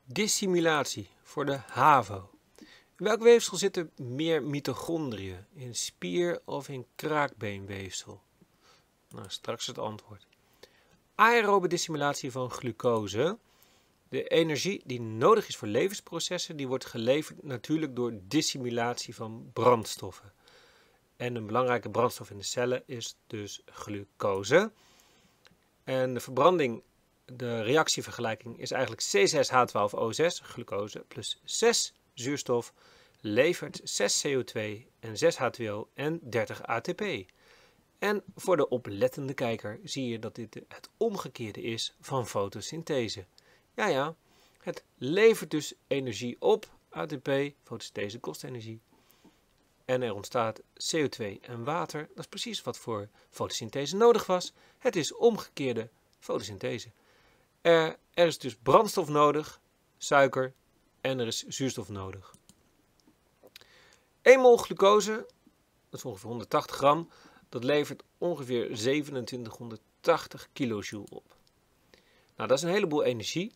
Dissimulatie voor de HAVO. In welk weefsel zitten meer mitochondriën? In spier- of in kraakbeenweefsel? Nou, straks het antwoord. Aerobe dissimulatie van glucose. De energie die nodig is voor levensprocessen, die wordt geleverd natuurlijk door dissimulatie van brandstoffen. En een belangrijke brandstof in de cellen is dus glucose. En de verbranding, de reactievergelijking is eigenlijk C6H12O6, glucose, plus 6 zuurstof levert 6 CO2 en 6 H2O en 30 ATP. En voor de oplettende kijker zie je dat dit het omgekeerde is van fotosynthese. Ja, het levert dus energie op, ATP, fotosynthese kost energie. En er ontstaat CO2 en water, dat is precies wat voor fotosynthese nodig was. Het is omgekeerde fotosynthese. Er is dus brandstof nodig, suiker en er is zuurstof nodig. 1 mol glucose, dat is ongeveer 180 gram, dat levert ongeveer 2780 kilojoule op. Nou, dat is een heleboel energie.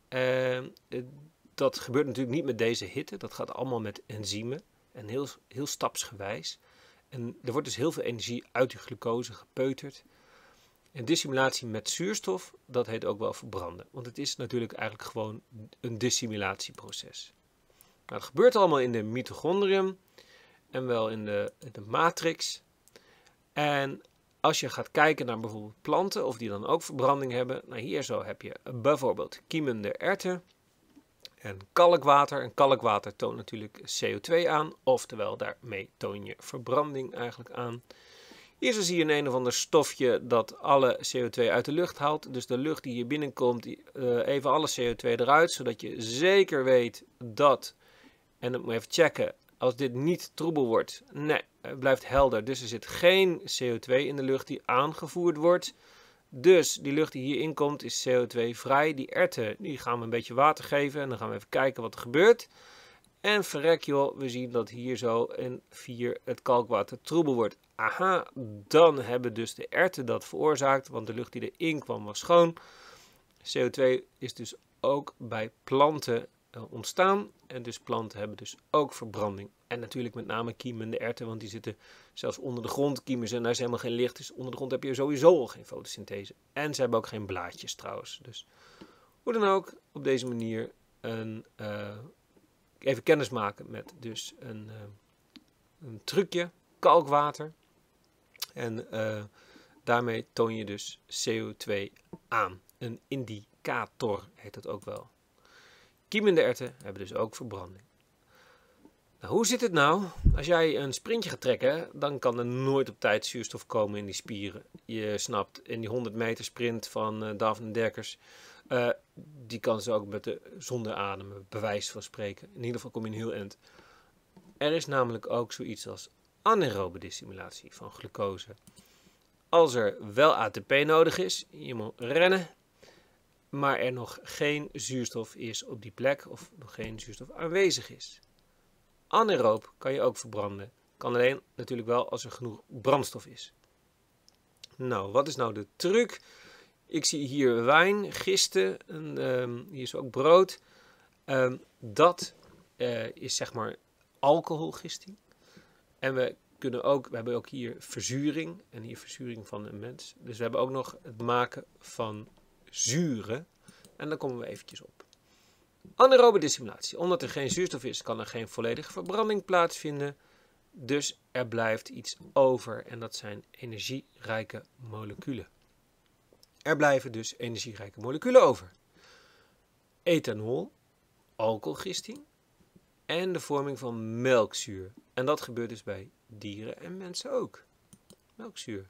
Dat gebeurt natuurlijk niet met deze hitte, dat gaat allemaal met enzymen en heel stapsgewijs. En er wordt dus heel veel energie uit die glucose gepeuterd. En dissimulatie met zuurstof, dat heet ook wel verbranden. Want het is natuurlijk eigenlijk gewoon een dissimulatieproces. Nou, dat gebeurt allemaal in de mitochondrium en wel in de matrix. En als je gaat kijken naar bijvoorbeeld planten, of die dan ook verbranding hebben. Nou, hier zo heb je bijvoorbeeld kiemende erwten en kalkwater. En kalkwater toont natuurlijk CO2 aan, oftewel daarmee toon je verbranding eigenlijk aan. Hier zo zie je een of ander stofje dat alle CO2 uit de lucht haalt. Dus de lucht die hier binnenkomt, even alle CO2 eruit, zodat je zeker weet dat, en dat moet je even checken, als dit niet troebel wordt, nee, het blijft helder. Dus er zit geen CO2 in de lucht die aangevoerd wordt. Dus die lucht die hierin komt is CO2 vrij. Die erwten, die gaan we een beetje water geven en dan gaan we even kijken wat er gebeurt. En verrek joh, we zien dat hier zo in 4 het kalkwater troebel wordt. Aha, dan hebben dus de erwten dat veroorzaakt, want de lucht die erin kwam was schoon. CO2 is dus ook bij planten ontstaan. En dus planten hebben dus ook verbranding. En natuurlijk met name kiemende erwten, want die zitten zelfs onder de grond. Kiemen ze en daar is helemaal geen licht. Dus onder de grond heb je sowieso al geen fotosynthese. En ze hebben ook geen blaadjes trouwens. Dus hoe dan ook, op deze manier even kennis maken met dus een trucje, kalkwater. En daarmee toon je dus CO2 aan. Een indicator heet dat ook wel. Kiemende erwten hebben dus ook verbranding. Nou, hoe zit het nou? Als jij een sprintje gaat trekken, dan kan er nooit op tijd zuurstof komen in die spieren. Je snapt, in die 100 meter sprint van Daphne Dekkers, die kan ze ook zonder ademen, bij wijze van spreken. In ieder geval kom je een heel eind. Er is namelijk ook zoiets als anaerobe dissimulatie van glucose. Als er wel ATP nodig is, je moet rennen, maar er nog geen zuurstof is op die plek of nog geen zuurstof aanwezig is. Anaeroop kan je ook verbranden. Kan alleen natuurlijk wel als er genoeg brandstof is. Nou, wat is nou de truc? Ik zie hier wijn, gisten, hier is ook brood. Dat is zeg maar alcoholgisting. En we hebben ook hier verzuring en hier verzuring van een mens. Dus we hebben ook nog het maken van zuren. En daar komen we eventjes op. Anaerobe dissimulatie. Omdat er geen zuurstof is, kan er geen volledige verbranding plaatsvinden. Dus er blijft iets over en dat zijn energierijke moleculen. Er blijven dus energierijke moleculen over. Ethanol, alcoholgisting en de vorming van melkzuur. En dat gebeurt dus bij dieren en mensen ook. Melkzuur.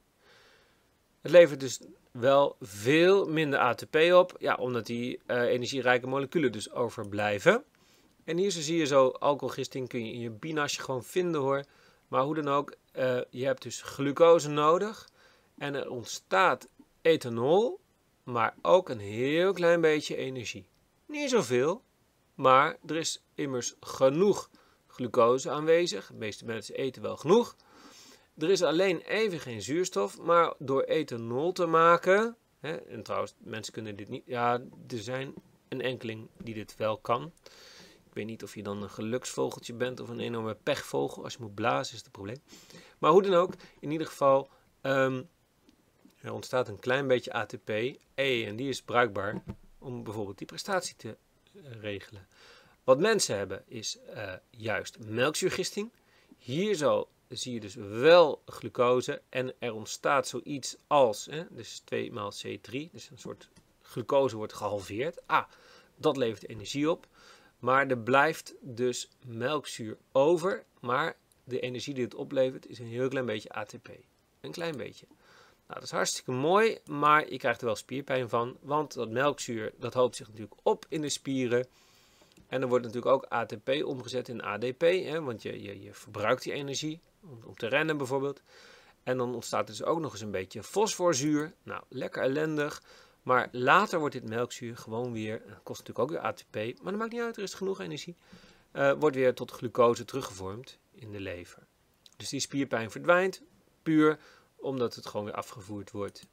Het levert dus wel veel minder ATP op, ja, omdat die energierijke moleculen dus overblijven. En hier zo zie je zo, alcoholgisting kun je in je binasje gewoon vinden hoor. Maar hoe dan ook, je hebt dus glucose nodig en er ontstaat ethanol, maar ook een heel klein beetje energie. Niet zoveel, maar er is immers genoeg glucose aanwezig. De meeste mensen eten wel genoeg. Er is alleen even geen zuurstof, maar door ethanol te maken, en trouwens, mensen kunnen dit niet, ja, er zijn een enkeling die dit wel kan. Ik weet niet of je dan een geluksvogeltje bent of een enorme pechvogel. Als je moet blazen is het een probleem. Maar hoe dan ook, in ieder geval, er ontstaat een klein beetje ATP. En die is bruikbaar om bijvoorbeeld die prestatie te regelen. Wat mensen hebben is juist melkzuurgisting. Hier zo zie je dus wel glucose en er ontstaat zoiets als, dus 2 maal C3, dus een soort glucose wordt gehalveerd. Dat levert energie op, maar er blijft dus melkzuur over, maar de energie die het oplevert is een heel klein beetje ATP. Een klein beetje. Nou, dat is hartstikke mooi, maar je krijgt er wel spierpijn van, want dat melkzuur dat hoopt zich natuurlijk op in de spieren. En dan wordt natuurlijk ook ATP omgezet in ADP, want je verbruikt die energie om te rennen bijvoorbeeld. En dan ontstaat er dus ook nog eens een beetje fosforzuur. Nou, lekker ellendig. Maar later wordt dit melkzuur gewoon weer, kost natuurlijk ook weer ATP, maar dat maakt niet uit, er is genoeg energie. Wordt weer tot glucose teruggevormd in de lever. Dus die spierpijn verdwijnt, puur omdat het gewoon weer afgevoerd wordt.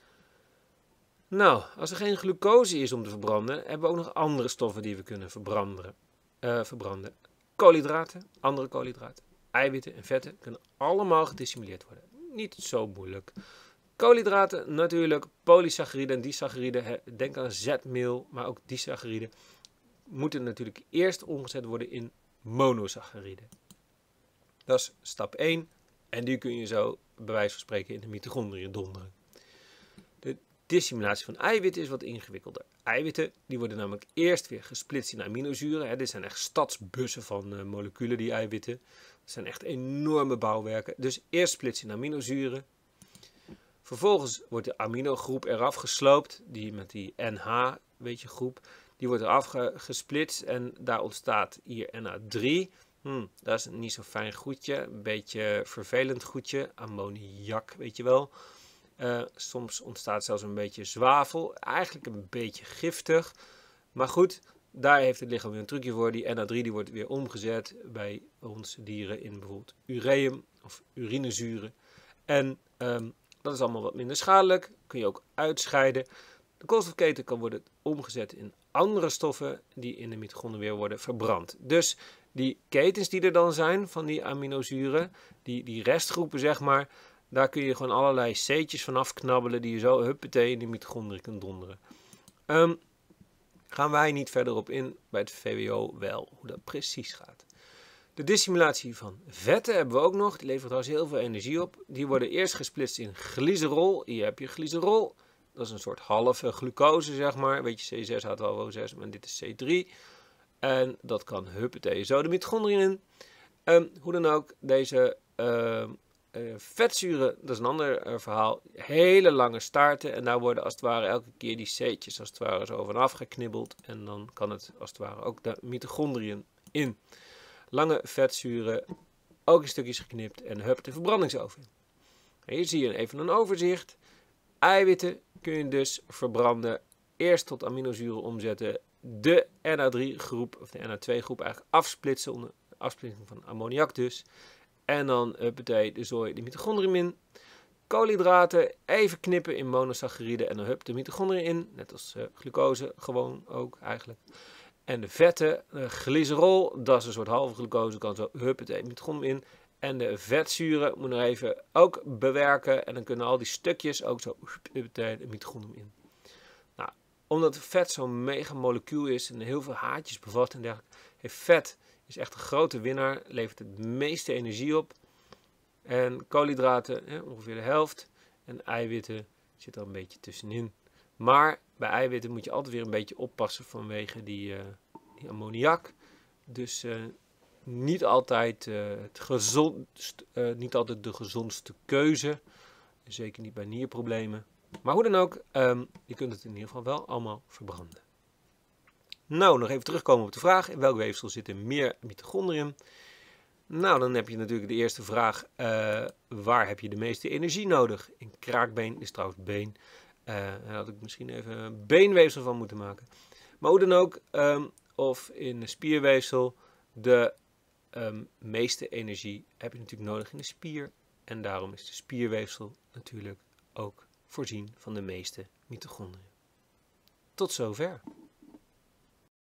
Nou, als er geen glucose is om te verbranden, hebben we ook nog andere stoffen die we kunnen verbranden. Koolhydraten, andere koolhydraten, eiwitten en vetten kunnen allemaal gedissimuleerd worden. Niet zo moeilijk. Koolhydraten natuurlijk, polysacchariden en disacchariden, denk aan zetmeel, maar ook disacchariden, moeten natuurlijk eerst omgezet worden in monosacchariden. Dat is stap 1 en die kun je zo bij wijze van spreken in de mitochondriën donderen. De dissimulatie van eiwitten is wat ingewikkelder. Eiwitten die worden namelijk eerst weer gesplitst in aminozuren. Dit zijn echt stadsbussen van moleculen, die eiwitten. Dat zijn echt enorme bouwwerken. Dus eerst splitsen in aminozuren. Vervolgens wordt de aminogroep eraf gesloopt. Die met die NH, weet je, groep. Die wordt eraf gesplitst en daar ontstaat hier NH3. Dat is een niet zo fijn goedje. Een beetje vervelend goedje. Ammoniak, weet je wel. Soms ontstaat zelfs een beetje zwavel. Eigenlijk een beetje giftig. Maar goed, daar heeft het lichaam weer een trucje voor. Die NH3 die wordt weer omgezet bij ons dieren in bijvoorbeeld ureum of urinezuren. En dat is allemaal wat minder schadelijk. Kun je ook uitscheiden. De koolstofketen kan worden omgezet in andere stoffen die in de mitochondriën weer worden verbrand. Dus die ketens die er dan zijn van die aminozuren, die restgroepen zeg maar, daar kun je gewoon allerlei C'tjes van afknabbelen die je zo huppatee in de mitochondriën kunt donderen. Gaan wij niet verder op in, bij het VWO wel, hoe dat precies gaat. De dissimulatie van vetten hebben we ook nog, die levert trouwens heel veel energie op. Die worden eerst gesplitst in glycerol, hier heb je glycerol. Dat is een soort halve glucose, zeg maar. Weet je, C6H12O6, maar dit is C3. En dat kan huppatee zo de mitochondriën in. Hoe dan ook, deze vetzuren, dat is een ander verhaal. Hele lange staarten en daar worden als het ware elke keer die C'tjes als het ware zo vanaf geknibbeld. En dan kan het als het ware ook de mitochondriën in. Lange vetzuren, ook in stukjes geknipt en hup de verbrandingsoven. En hier zie je even een overzicht. Eiwitten kun je dus verbranden. Eerst tot aminozuren omzetten. De NH3 groep, of de NH2 groep eigenlijk afsplitsen. Onder afsplitsing van ammoniak dus. En dan de zooi de mitochondriën in. Koolhydraten even knippen in monosacchariden. En dan hup de mitochondriën in. Net als glucose gewoon ook eigenlijk. En de vetten, glycerol, dat is een soort halve glucose. Kan zo hup het mitochondriën in. En de vetzuren moet nog even ook bewerken. En dan kunnen al die stukjes ook zo de mitochondriën in. Nou, omdat vet zo'n mega molecuul is en heel veel haartjes bevat en dergelijke, heeft vet is echt een grote winnaar. Levert het meeste energie op. En koolhydraten ongeveer de helft. En eiwitten zit er een beetje tussenin. Maar bij eiwitten moet je altijd weer een beetje oppassen vanwege die ammoniak. Dus niet altijd de gezondste keuze. Zeker niet bij nierproblemen. Maar hoe dan ook, je kunt het in ieder geval wel allemaal verbranden. Nou, nog even terugkomen op de vraag. In welk weefsel zitten meer mitochondriën? Nou, dan heb je natuurlijk de eerste vraag. Waar heb je de meeste energie nodig? In kraakbeen is trouwens been. Daar had ik misschien even een beenweefsel van moeten maken. Maar hoe dan ook, of in spierweefsel, de meeste energie heb je natuurlijk nodig in de spier. En daarom is de spierweefsel natuurlijk ook voorzien van de meeste mitochondriën. Tot zover.